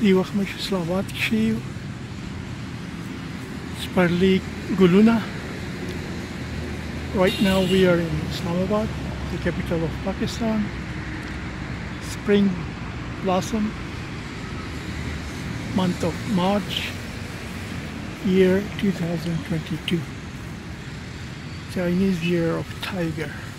Die was met Islamabad geschreven. Sparli Guluna. Right now we are in Islamabad, the capital of Pakistan. Spring blossom, month of March, year 2022. Chinese year of tiger.